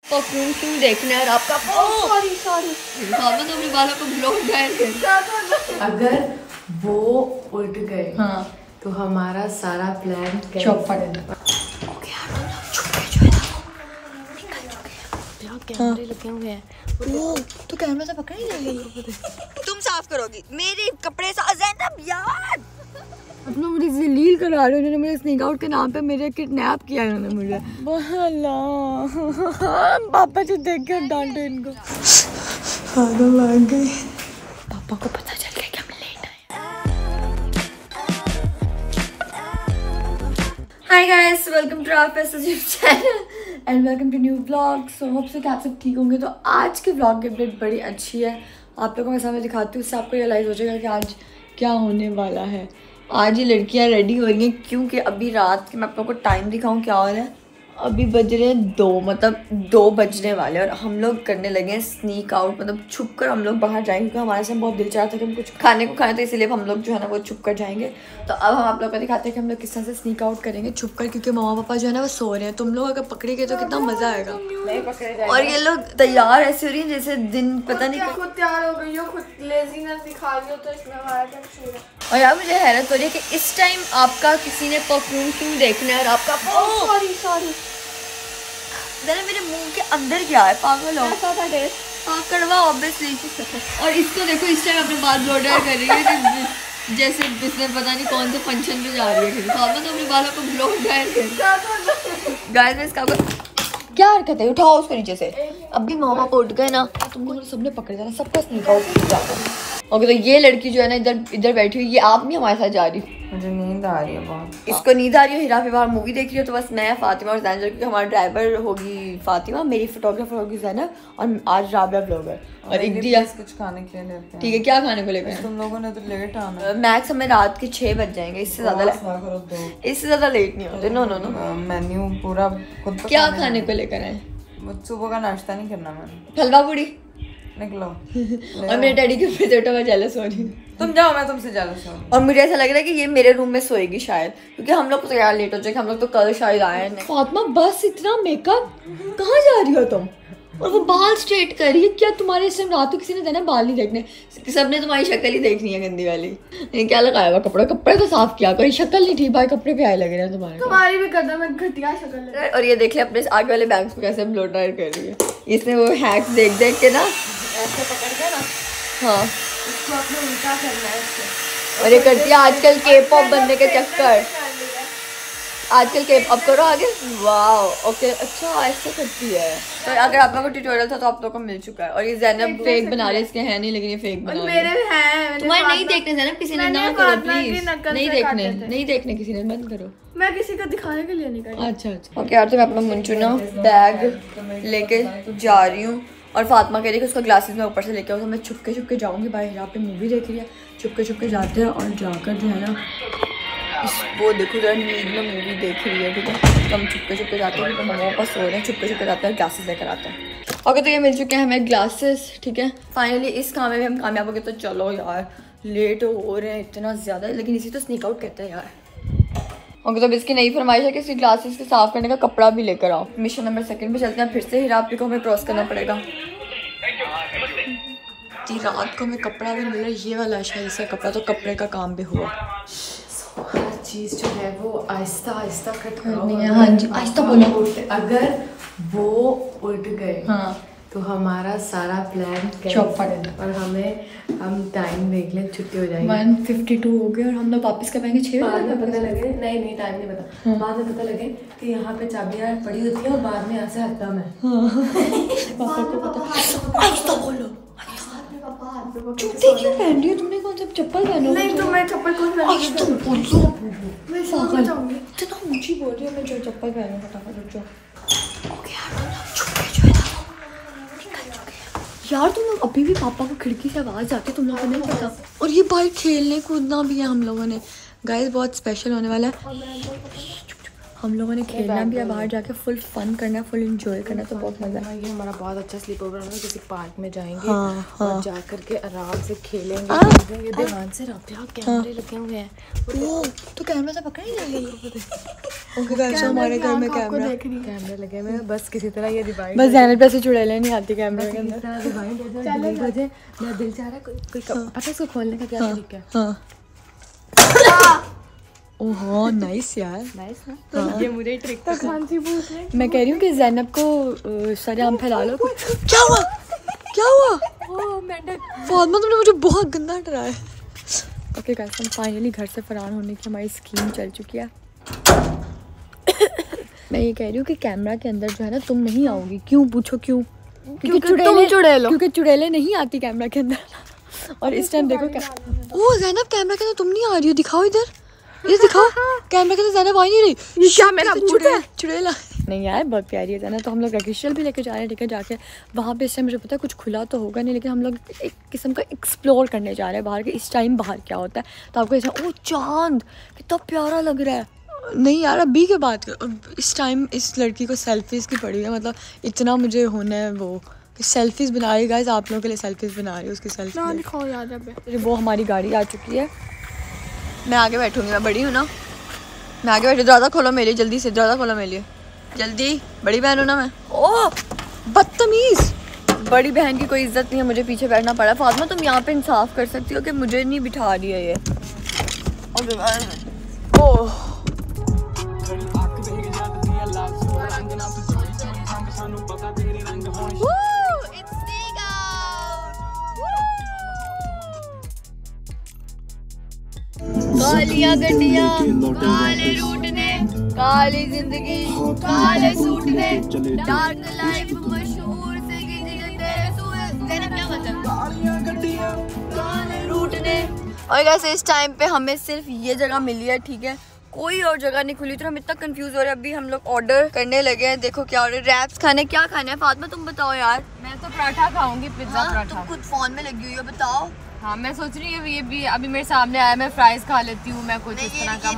Perfume क्यों देखना है आपका? सॉरी तो अपने बालों को ब्लॉक गए। अगर वो उठ गए हाँ तो हमारा सारा प्लान चौपट। कैमरे लगे हुए हैं। वो तो कैमरा से पकड़ ही नहीं। तुम साफ करोगी मेरे कपड़े ज़ैनब यार। अपना मुझे जलील करा रहे, उन्होंने मेरे स्नीक आउट के नाम पे मेरे किडनैप किया इन्होंने मुझे। पापा जो देख के डांटो इनको। पागल आ गई। पापा को पता चल गया कि हम लेट आए। Hi guys, welcome to our YouTube channel and welcome to new vlog. So hope so कि आप सब ठीक होंगे। तो आज के व्लॉग की अपडेट बड़ी अच्छी है, आप लोगों के सामने दिखाती हूँ, उससे आपको रियलाइज़ हो जाएगा कि आज क्या होने वाला है। आज ये लड़कियां रेडी हो रही हैं क्योंकि अभी रात के मैं आप लोगों को टाइम दिखाऊं क्या हो रहा है। अभी बज रहे हैं 2, मतलब 2 बजने वाले और हम लोग करने लगे हैं स्नीक आउट, मतलब छुप कर हम लोग बाहर जाएंगे क्योंकि हमारे साथ बहुत दिल चाह रहा था कि हम कुछ खाने को खाए, तो इसीलिए हम लोग जो है ना वो छुप कर जाएंगे। तो अब हम आप लोग को दिखाते हैं कि हम लोग किस तरह से स्नीक आउट करेंगे छुप कर, क्योंकि मम्मा पापा जो है ना वो सो रहे हैं। तुम लोग अगर पकड़ेंगे तो कितना मजा आएगा। और ये लोग तैयार ऐसे हो रही है जैसे दिन पता नहीं खुद तैयार हो गई हो, खुद लेजीनेस दिखा रही हो, तो इसमें हमारा क्या कसूर है? और यार मुझे हैरत हो रही है कि इस टाइम आपका किसी ने परफ्यूम क्यों देखना है और आपका सॉरी मेरे मुंह के अंदर क्या है, पागल हो। हाँ कड़वा ऑब्वियसली। और इसको देखो इस टाइम अपने बाल ब्लो ड्राई कर रही है कि जैसे इसने पता नहीं कौन से फंक्शन पे जा रही है। तो अपने बालों को ब्लो ड्राई कर। गाइस मैं इसका क्या हरकत है, उठाओ उसको नीचे से। अभी मामा उठ गए ना, तुम लोगों ने सबने पकड़ जाना, सबका स्नीक आउट। ओके तो ये लड़की जो है ना इधर बैठी हुई, ये आप नहीं हमारे साथ जा रही। मुझे नींद आ रही है बहुत। इसको नींद आ रही है, हिरा बाहर मूवी देख रही है, तो बस मैं फातिमा और ज़ैनब, क्योंकि हमारा ड्राइवर होगी फातिमा, मेरी फोटोग्राफर होगी ज़ैनब और आज राबिया ब्लॉगर और एक दिया कुछ खाने के लिए लेते हैं। ठीक है, क्या खाने को लेकर? तुम लोगों ने तो लेट आना। मैक्स हमें रात के 6 बज जाएंगे, इससे ज़्यादा लेट नहीं होते। नो मेन्यू पूरा खुद क्या खाने को लेकर आए? सुबह का नाश्ता नहीं करना मैंने। हलवा पूड़ी निकलो। और मेरे डैडी के पोटैटो में जेलस हो रही हूँ। तुम जाओ, मैं तुमसे जेलस हूँ। और मुझे ऐसा लग रहा है कि ये मेरे रूम में सोएगी शायद, क्योंकि हम लोग तो यार लेट हो जाएंगे, हम लोग तो कल शायद आए हैं। फातिमा बस इतना मेकअप, कहाँ जा रही हो तुम? और वो बाल स्ट्रेट कर रही है। क्या तुम्हारे इस टाइम रात को किसी ने देना बाल नहीं देखने, सबने तुम्हारी शक्ल ही देखनी है गंदी वाली। क्या लगाया हुआ कपड़े तो साफ किया, कोई शक्ल नहीं ठीक भाई, कपड़े पे आए लग रहे हैं तुम्हारे। तुम्हारी भी कदम में घटिया शक्ल। और ये देख ले अपने आगे वाले बैंक्स को कैसे ब्लो ड्राई कर रही है। इसने वो हैक्स देख के ना ऐसे पकड़ के ना, हाँ इसको अपने उल्टा करना है इससे। और ये करती है आजकल के पॉप बनने के चक्कर, आजकल के अब करो आगे। वाह ओके, अच्छा ऐसे करती है। तो अगर आप लोगों को ट्यूटोरियल था तो आप लोगों को मिल चुका है। और ये ज़ैनब फेक बना रही है, इसके हैं नहीं लेकिन ये फेक बना रही है। मेरे हैं, तुम्हारे नहीं देखने ज़ैनब, किसी ने ना करो प्लीज, नहीं देखने किसी ने, बंद करो। मैं किसी को दिखाने के लिए नहीं कर रही। अच्छा ओके यार, तो मैं अपना मुंचुना बैग लेके जा रही हूँ और फातिमा कह रही है कि उसका ग्लासेस में ऊपर से लेके आओ, तो मैं छुपके जाऊँगी। भाई यहाँ पे मूवी देख रही है, छुपके जाते हैं और जाकर जो है ना वो देखो जरा नींद में मूवी देख रही है, ठीक है। तो हम छुपके जाते हैं, मम्मा पापा सो रहे हैं, छुपके जाते हैं, ग्लासेस लेकर आते हैं। ओके तो ये मिल चुके हैं हमें ग्लासेस, ठीक है। फाइनली इस काम में भी हम कामयाब हो गए। तो चलो यार लेट हो रहे हैं इतना ज़्यादा, लेकिन इसी तो स्नीक आउट कहते हैं यार। ओके तो इसकी नई फरमाइश है कि इसकी ग्लासेस के साफ करने का कपड़ा भी लेकर आओ। मिशन नंबर 2 पे चलते हैं, फिर से हिरापी को हमें क्रॉस करना पड़ेगा। रात को हमें कपड़ा भी मिल रहा है, ये वाला शायद इसका कपड़ा, तो कपड़े का काम भी हुआ। हर चीज जो है वो आहिस्ता आहिस्ता कट करनी है। हाँ जी आहिस्ता बोलो। अगर वो उठ गए हाँ तो हमारा सारा प्लान चौपट। और हम टाइम देख लें, छुट्टी हो जाएगी। 1:52 हो गए और हम लोग वापस कब आएंगे? 6 बाद में पता लगे, नहीं टाइम नहीं पता। बाद में पता लगे कि यहाँ पे चाबियाँ पड़ी होती है और बाद में यहाँ से हत्ता में पापा को पता। आहिस्ता बोलो। जूते क्यों पहन रही हो तुमने? कौन सा चप्पल पहनो? नहीं तो मैं चप्पल कौन आहिस्ता बोलो। मैं पागल जाऊंगी। इतना ऊंची बोल रही हो, मैं जो चप्पल पहनूं फटाफट जो। यार तुम लोग अभी भी पापा को खिड़की से आवाज आती है, तुम लोगों को नहीं पता। और ये बाहर खेलने कूदना भी है हम लोगों ने। गाइस बहुत स्पेशल होने वाला है। हम लोगों ने खेलना भी है, बाहर जाके फुल फन करना है, फुल एंजॉय करना, तो बहुत मजा है। ये हमारा बहुत अच्छा स्लीप ओवर होगा, किसी पार्क में जाएंगे और जा करके आराम से खेलेंगे। ये दीवान से कैमरे लगे हुए हैं। तो कैमरा से पकड़ ही जाएंगे। हमारे घर में कैमरे लगे हुए हैं, बस किसी तरह ये डिवाइड, बस ज़ैनब पे से चुड़ैलें नहीं आती कैमरे के अंदर। डिवाइड हो जाए। मेरा दिल चाह रहा है कोई पता है इसको खोलने का क्या तरीका है? ओह नाइस यार, नाइस ना। ये मुझे ट्रिक तो कौन सी पूछ रहे? मैं कह रही हूँ कि ज़ैनब को सरेआम फैला लो। क्या हुआ? क्या हुआ? फातिमा तुमने मुझे बहुत गंदा डराया। ओके गाइस, हम फाइनली घर से फरार होने की हमारी स्कीम चल चुकी है। मैं ये कह रही हूँ कि कैमरा के अंदर जो है ना तुम नहीं आओगी। क्यों पूछो क्यों? क्योंकि चुड़ैलें नहीं आती कैमरा के अंदर। और इस टाइम देखो ओ ज़ैनब कैमरा के अंदर तुम नहीं आ रही हो, दिखाओ इधर, ये दिखाओ कैमरा के अंदर ज़ैनब आ नहीं रही। ये क्या मेरा चुड़ैला नहीं यार, बहुत प्यारी है ज़ैनब। तो हम लोग रेगिस्ट्रल भी लेके जा रहे हैं, ठीक है, जाके वहाँ पे इस टाइम मुझे पता है कुछ खुला तो होगा नहीं, लेकिन हम लोग एक किस्म का एक्सप्लोर करने जा रहे हैं बाहर के। इस टाइम बाहर क्या होता है तो आपको ऐसा, ओ चांद कितना प्यारा लग रहा है। नहीं यार अभी के बात कर, इस टाइम इस लड़की को सेल्फीज़ की पड़ी है, मतलब इतना मुझे होना है वो सेल्फीज़ बना रही है। गाइस आप लोगों के लिए सेल्फीज़ बना रही है, उसकी सेल्फी। वो हमारी गाड़ी आ चुकी है, मैं आगे बैठूंगी, मैं बड़ी हूँ ना, मैं आगे बैठू। दरवाज़ा खोलो मेरे लिए जल्दी से, दरवाज़ा खोलो मेरे लिए जल्दी, बड़ी बहन हूँ ना मैं। ओह बदतमीज़, बड़ी बहन की कोई इज्जत नहीं है, मुझे पीछे बैठना पड़ा। फातिमा तुम यहाँ पे इंसाफ कर सकती हो कि मुझे नहीं बिठा रही है ये। ओह कालियां गड्डियां, काले रूट ने, काली जिंदगी, काले सूट ने, डार्क लाइफ मशहूर से क्या मतलब? कालियां गड्डियां, काले रूट ने। और वैसे इस टाइम पे हमें सिर्फ ये जगह मिली है, ठीक है, कोई और जगह नहीं खुली, तो हम इतना कंफ्यूज हो रहे हैं। अभी हम लोग ऑर्डर करने लगे हैं, देखो क्या ऑर्डर, रैप्स खाने, क्या खाना है फातिमा तुम बताओ यार। मैं तो पराठा खाऊंगी, पिज्जा पराठा। तुम खुद फोन में लगी हुई हो, बताओ। हाँ मैं सोच रही हूँ ये भी अभी मेरे सामने आया, मैं फ्राइज खा लेती हूँ। मैं कुछ इस तरह का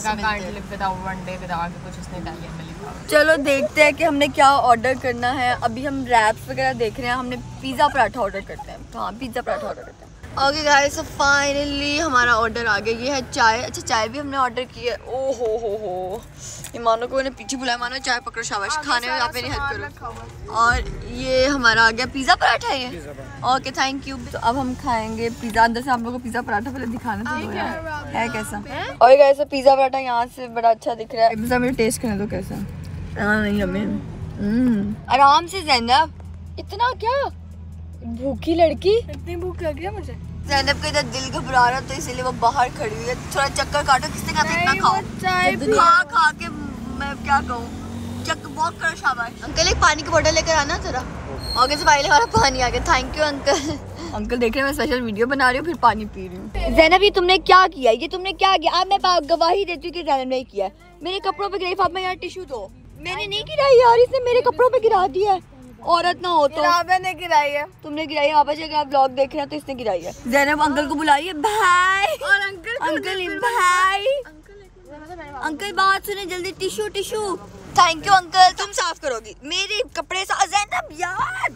चलो देखते हैं कि हमने क्या ऑर्डर करना है। अभी हम रैप्स वगैरह देख रहे हैं, हमने पिज़्ज़ा पराठा ऑर्डर करते हैं। हाँ पिज़्ज़ा पराठा ऑर्डर करते हैं। ओके गाइस, सो फाइनली हमारा ऑर्डर आ गया। ये है चाय। अच्छा चाय भी हमने ऑर्डर की है। ओ हो ये मानो को ने पीछे बुलाया, मानो चाय पकड़ो, शाबाश, खाने में आप मेरी हेल्प करो। और ये हमारा आ गया पिज़्ज़ा पराठा है ये। Okay thank you. तो अब हम खाएंगे पिज़्ज़ा। अंदर से आप लोगों को पिज़्ज़ा पराठा पहले दिखाना तो है कैसा। और गाइस पिज़्ज़ा पराठा यहाँ से बड़ा अच्छा दिख रहा है। पिज़्ज़ा मेरे टेस्ट करने दो कैसा। नहीं हमें आराम से ज़ैनब, इतना क्या भूखी लड़की, इतनी भूख लग रही है मुझे। ज़ैनब का इधर दिल घबरा रहा तो इसीलिए वो बाहर खड़ी हुई है। थोड़ा चक्कर काटो, किसने कहा था इतना खाओ, खा के मैं क्या कहूँ, चक्कर वॉक करो, शाबाश। अंकल एक पानी की बोतल लेकर आना जरा। आगे से पहले हमारा पानी आ गया, थैंक यू अंकल। अंकल देख रहे हैं मैं स्पेशल वीडियो बना रही हूँ, फिर पानी पी रही हूँ। ज़ैनब ये तुमने क्या किया, ये तुमने क्या किया? अब मैं गवाही देती हूँ कि ज़ैनब ने किया। मेरे कपड़ों पे गिराई। फातिमा यार टिश्यू दो। मैंने नहीं गिराई यार, इसने मेरे कपड़ों पे गिरा दिया है। औरत ना हो तो ने गिराई है, तुमने गिराई है। आवाज अगर आप ब्लॉग देख रहे हैं तो इसने गिराई है। ज़ैनब अंकल को बुलाइए, भाई और अंकल भाई अंकल बात सुने जल्दी, tissue tissue. Thank you uncle. तुम साफ करोगी मेरे कपड़े ज़ैनब यार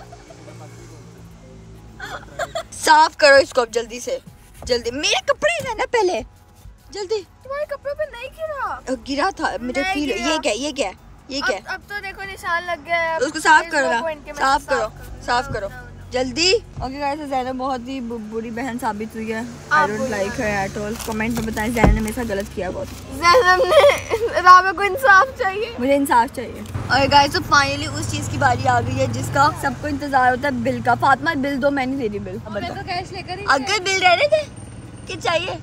साफ करो इसको अब जल्दी से, जल्दी। मेरे कपड़े ज़ैनब पहले जल्दी। तुम्हारे कपड़ों पे नहीं गिरा? गिरा था मुझे फील। ये क्या अब तो देखो निशान लग गया है। उसको साफ करो ना, साफ करो जल्दी। ओके गाइस, ज़ैनब बहुत ही बुरी बहन साबित हुई है। I don't like her at all. Comment में बताएं ज़ैनब ने मेरे साथ गलत किया बहुत। ज़ैनब ने राबा को इंसाफ चाहिए, मुझे इंसाफ चाहिए। और गाइस तो फाइनली उस चीज़ की बारी आ गई है जिसका सबको इंतजार होता है, बिल का। फातिमा बिल दो, मैं नहीं दे रही बिल। मैं तो कैश लेकर ही अंकल बिल दे रहे थे, क्या चाहिए?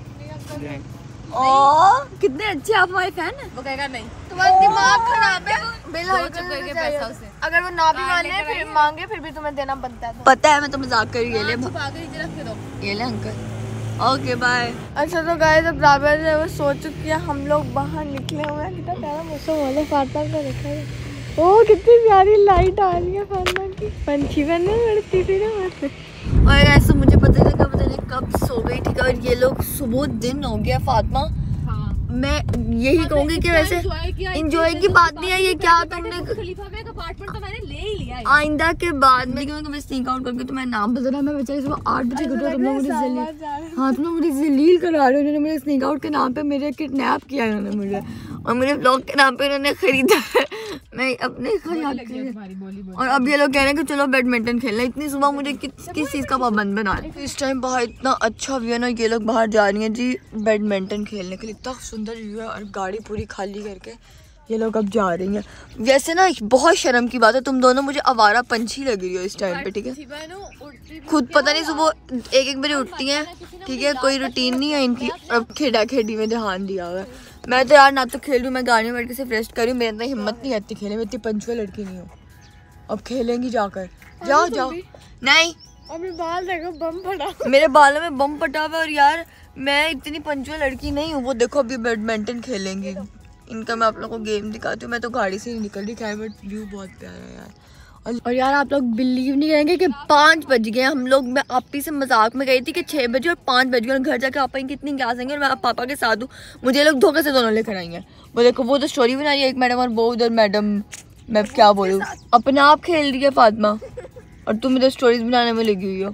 कितने अच्छे आप हमारे फैन हैं। वो कहेगा नहीं, तुम्हारा दिमाग खराब है। बिल करके पैसा उसे, अगर वो ना भी मांगे फिर भी तुम्हें देना बनता है। पता है मैं तो मजाक कर रही हूँ। ये ले अंकल। Okay bye. अच्छा तो गाइस अब राबा जो वो सो चुकी है, हम लोग बाहर निकले हुए हैं। कितना प्यारा मौसम हो रहा है। फातिमा को देखा है, ओ कितनी प्यारी लाइट आ रही है। फातिमा की पंछी बनने लड़ती थी ना वैसे। और ऐसा मुझे पता नहीं कब सो गई, ठीक है। और ये लोग सुबह दिन हो गया फातिमा। मैं यही कहूंगी कि वैसे इंजॉय की बात नहीं है ये, क्या तुमने अपार्टमेंट तो मैंने ले ही लिया है। आइंदा के बाद में क्योंकि स्नीक आउट करके तो मैं नाम बता रहा, मैं बेचारी सुबह 8 बजे उठा, तुम लोग मुझे जलील, हाँ तुम लोग मुझे जलील करा रहे हो। उन्होंने मेरे स्नीक आउट के नाम पे मेरे किडनैप किया उन्होंने मुझे, और मेरे ब्लॉग के नाम पे उन्होंने खरीदा है, मैं अपने और अब ये लोग कह रहे हैं कि चलो बैडमिंटन खेलना। इतनी सुबह मुझे किस चीज़ का पाबंद बना है। इस टाइम बाहर इतना अच्छा व्यू है ना, ये लोग बाहर जा रही हैं जी बैडमिंटन खेलने के लिए, इतना सुंदर व्यू है, और गाड़ी पूरी खाली करके ये लोग अब जा रही हैं। वैसे ना बहुत शर्म की बात है, तुम दोनों मुझे आवारा पंछी लग रही हो इस टाइम पे, ठीक है। खुद पता नहीं सुबह 1-1 बजे उठती हैं, ठीक है, कोई रूटीन नहीं है इनकी। अब खेड़ा खेड़ी में ध्यान दिया हुआ है। मैं तो यार ना तो खेल रही हूँ, मैं गाड़ी में बैठ के सिर्फ रेस्ट कर रही हूँ, मेरे अंदर हिम्मत नहीं आती खेलने में, इतनी पंचुअल लड़की नहीं हूँ। अब खेलेंगी जाकर, जाओ जाओ। नहीं और मेरे बाल देखो बम फटा, मेरे बालों में बम फटा हुआ, और यार मैं इतनी पंचुअल लड़की नहीं हूँ। वो देखो अभी बैडमिंटन खेलेंगी, इनका मैं आप लोगों को गेम दिखाती हूँ। मैं तो गाड़ी से ही निकल रही, खैर बट व्यू बहुत प्यारा है यार। और यार आप लोग बिलीव नहीं करेंगे कि 5 बज गए हम लोग। मैं आपी से मजाक में गई थी कि 6 बजे और 5 बज गए, और घर जाके आपा इनकी इतनी क्लास आएंगे और मैं पापा के साथ हूँ, मुझे लोग धोखे से दोनों लेकर आएंगे। वो देखो वो तो स्टोरी बना रही है एक मैडम, और वो उधर मैडम, मैं क्या बोलूँ, अपने आप खेल रही है फातिमा, और तुम इधर स्टोरीज बनाने में लगी हुई हो।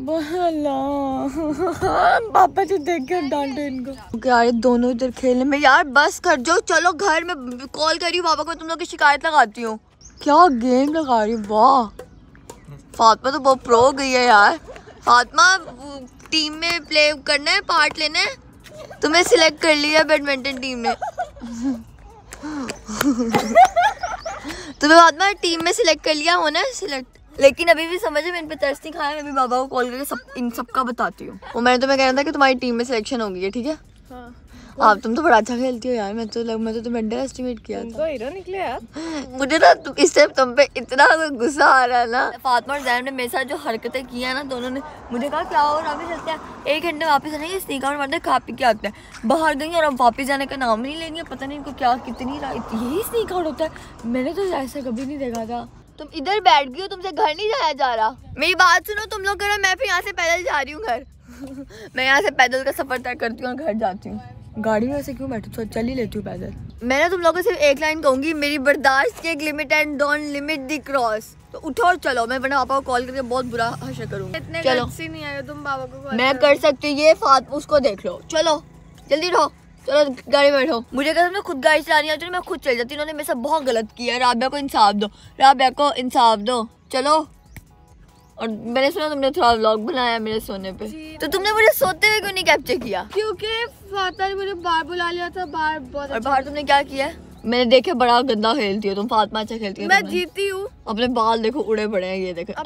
पापा जो देख के डांटो इनको। यार ये दोनों इधर खेलने में, यार बस कर जाओ, चलो घर में कॉल करी पापा को, तुम लोग की शिकायत लगाती हूँ। क्या गेम लगा रही, वाह फातिमा तो बहुत प्रो हो गई है यार। फातिमा टीम में प्ले करना है, पार्ट लेना है, तुम्हें सिलेक्ट कर लिया बैडमिंटन टीम में। तुम्हें फातिमा टीम में सिलेक्ट कर लिया, होना है सिलेक्ट। लेकिन अभी भी समझे, मैं इन पे तरस नहीं खाया, मैं भी बाबा को कॉल करके इन सबका बताती हूँ। और मैंने तुम्हें कहना था कि तुम्हारी टीम में सिलेक्शन होगी है, ठीक है। हाँ। आप तुम तो बड़ा अच्छा खेलती हो यार, मैं तो तुम्हें अंडर एस्टिमेट किया था। तो हीरो निकले यार। मुझे ना इस टाइम तुम पे इतना गुस्सा आ रहा है ना। फातिमा और ज़ैनब ने मेरे साथ जो हरकतें की है ना, दोनों ने मुझे कहा क्या हो वापस चलते हैं, 1 घंटे वापस आने, स्नीक आउट मारते खा पी के आते हैं। बाहर गई और अब वापस जाने का नाम नहीं लेंगे, पता नहीं इनको क्या कितनी यही स्नीक आउट होता है। मैंने तो ऐसा कभी नहीं देखा था। तुम इधर बैठ गई हो, तुमसे घर नहीं जाया जा रहा। मेरी बात सुनो, तुम लोग करो, मैं फिर यहाँ से पैदल जा रही हूँ घर। मैं यहाँ से पैदल का सफर तय करती हूँ और घर जाती हूँ। गाड़ी में ऐसे क्यों बैठी, चल ही लेती हूँ पैदल। मैंने तुम लोगों को सिर्फ एक लाइन कहूंगी, मेरी बर्दाश्त की एक limit and don't limit the cross. तो उठो और चलो, मैं वरना पापा को कॉल करके बहुत बुरा हशर करूँगी। चलो नहीं आए तुम बाबा को, मैं कर सकती हूँ ये, फातिमा उसको देख लो। चलो जल्दी रहो, चलो गाड़ी में बैठो। मुझे कहते मैं खुद गाड़ी चलानी आती, मैं खुद चल जाती। इन्होंने मेरे साथ बहुत गलत किया, राबिया को इंसाफ दो, राबिया को इंसाफ दो। चलो। और मैंने सुना तुमने थोड़ा व्लॉग बनाया मेरे सोने पे, तो तुमने मुझे सोते हुए क्यों नहीं कैप्चर किया? क्योंकि फातिमा ने मुझे बाहर बुला लिया था, बाहर बहुत। और बाहर तुमने क्या किया? मैंने देखे बड़ा गंदा खेलती हो तुम, फातिमा अच्छा खेलती है। मैं जीती हूँ। अपने बाल देखो उड़े पड़े हैं, ये देखो।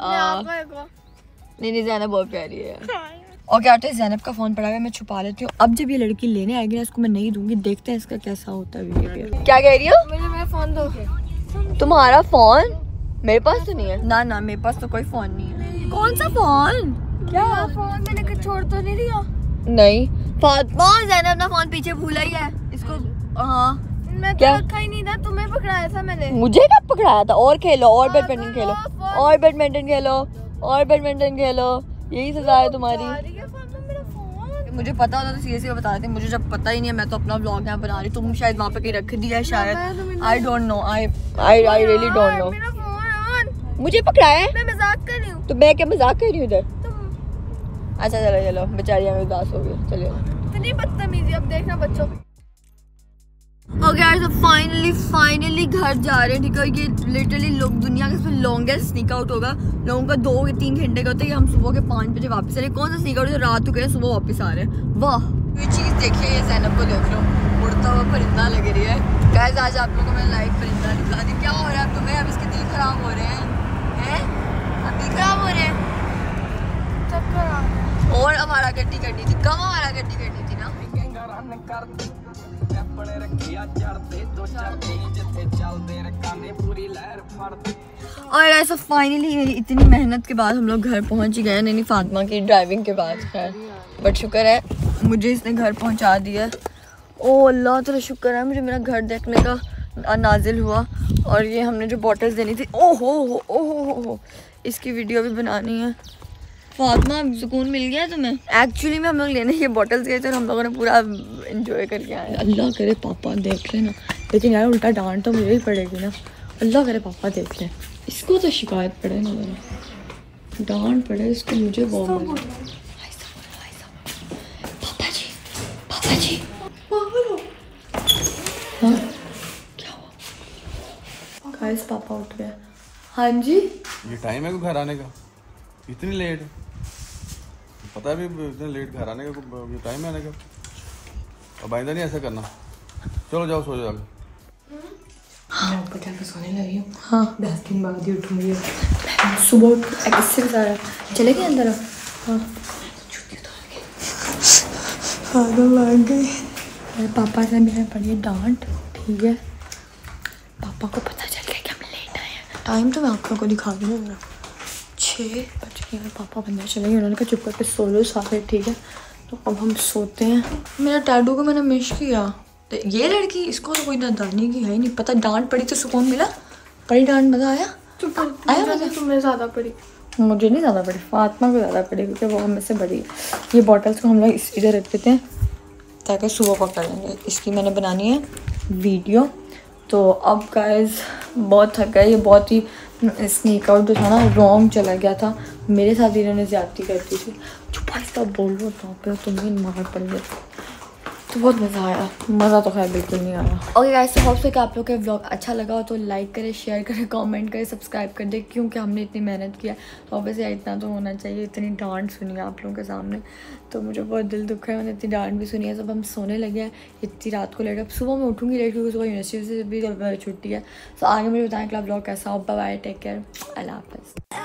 नहीं ज़ैनब बहुत प्यारी है। और क्या होता है, ज़ैनब का फोन पड़ा है, मैं छुपा लेती हूँ। अब जब ये लड़की लेने आएगी ना, इसको मैं नहीं दूंगी, देखते हैं इसका कैसा होता है बिहेवियर। क्या कह रही हो? मुझे मेरा फोन दो। तुम्हारा फोन मेरे पास तो नहीं है। ना ना मेरे पास तो कोई फोन नहीं है। कौन सा फोन? क्या फोन मैंने छोड़ तो नहीं दिया? नहीं फातिमा, ज़ैनब अपना फोन पीछे भूला ही है इसको। हाँ मैं तो रखा ही नहीं था, तुम्हें पकड़ाया था मैंने। मुझे कब पकड़ाया था? और खेलो, और बैडमिंटन खेलो, और बैडमिंटन खेलो, और बैडमिंटन खेलो, यही सजा है तुम्हारी। मुझे पता होता तो सीरियसली बता देती, मुझे जब पता ही नहीं है, मैं तो अपना व्लॉग यहाँ बना रही। तुम शायद वहाँ पे कहीं रख दिया है शायद, I don't know, I really don't know. मुझे पकड़ाया है? मैं मजाक कर रही हूँ। तो मैं क्या मजाक कर रही हूँ इधर? अच्छा चलो चलो, बेचारी हमें उदास हो गई, चलिए। इतनी बदतमीजी, अब देखना बच्चों। ओके यार, तो फाइनली घर जा रहे हैं, ठीक है। ये लिटरली लोग दुनिया का सबसे लॉन्गेस्ट स्नीक आउट होगा। लोगों का 2 या 3 घंटे का होता है, हम सुबह के 5 बजे वापस आ रहे हैं। कौन सा स्नीक आउट है, रात हो गए सुबह वापस आ रहे हैं। वाह ये चीज़ देखिए, ये ज़ैनब को देख लो, उड़ता हुआ परिंदा लग रही है। गाइस आज आप लोगों को मैं लाइव परिंदा दिखा दी। क्या हो रहा है तुम्हें? अब इसके दिल खराब हो रहे हैं, अब दिल खराब हो रहे हैं। और हमारा गड्डी करनी थी, कम हमारा गड्डी करनी थी ना। और ऐसा फाइनली इतनी मेहनत के बाद हम लोग घर पहुंच ही गए। नहीं फातिमा की ड्राइविंग के बाद, खैर बट शुक्र है मुझे इसने घर पहुंचा दिया। ओ अल्लाह तेरा शुक्र है, मुझे मेरा घर देखने का नाजिल हुआ। और ये हमने जो बॉटल्स देनी थी, ओहो इसकी वीडियो भी बनानी है। फातिमा सुकून मिल गया तुम्हें? एक्चुअली में हम लोग लेने ये बॉटल्स गए थे और हम लोगों ने पूरा एंजॉय करके आए। अल्लाह करे पापा देख लेना, लेकिन यार उल्टा डांट तो मुझे ही पड़ेगी ना। अल्लाह करे पापा देख लें, इसको तो शिकायत पड़े ना, मेरा डांट पड़े इसको, मुझे बहुत पापा जी, पापा जी। हाँ क्या हुआ? गाइस पापा उठ गए। हाँ जी, ये टाइम है घर आने का? इतनी लेट? पता है भी इतने लेट घर आने का ये टाइम है आने का? अब आइंदा नहीं ऐसा करना। चलो जाओ सो जाओ। मैं आपको क्या सोने लगी हूँ। हाँ 10 दिन बाद ही उठूंगी। सुबह उठ इससे ज़्यादा चले गए अंदर। हाँ पागल लग गई। मेरे पापा से मैंने पड़ी डांट, ठीक है। पापा को पता चल गया कि हम लेट आए हैं। टाइम तो मैं आप लोगों को दिखा दूँ मेरा 6 बज गए। पापा अंदर चले गए, उन्होंने कहा चुप करके सो लो साथ, ठीक है। तो अब हम सोते हैं। मेरा टैडू को मैंने मिस किया। तो ये लड़की, इसको तो कोई नादानी की है ही नहीं पता। डांट पड़ी तो सुकून मिला, पड़ी डांट मज़ा आया। आया मज़ा? तुम्हें ज़्यादा पड़ी। मुझे नहीं ज़्यादा पड़ी, फातिमा को ज़्यादा पड़ी क्योंकि वो हम से बड़ी है। ये बॉटल्स को हम लोग इधर रख देते हैं ताकि सुबह पकड़ लेंगे। इसकी मैंने बनानी है वीडियो। तो अब गाइस बहुत थक गए। ये बहुत ही स्नीक आउट जो था ना रॉन्ग चला गया था। मेरे साथ इन्होंने ज़्यादती कर दी थी। चुप इसका बोल लो तो तुम्हें मार पड़ गया। तो बहुत मज़ा आया, मज़ा तो खैर बिल्कुल नहीं आया। ओके गाइस, तो होप सो कि आप लोग का व्लॉग अच्छा लगा हो तो लाइक करें, शेयर करें, कमेंट करें, सब्सक्राइब कर दें, क्योंकि हमने इतनी मेहनत किया तो ऑब्वियसली इतना तो होना चाहिए। इतनी डांट सुनी है आप लोगों के सामने तो मुझे बहुत दिल दुख है। मैंने इतनी डांट भी सुनी है। सब हम सोने लगे हैं इतनी रात को लेट। अब सुबह मैं उठूँगी लेट क्योंकि सुबह यूनिवर्सिटी से भी छुट्टी है। तो आगे मुझे बताएं कि व्लॉग कैसा हो। बाय, टेक केयर, अल्लाह हाफ़िज़।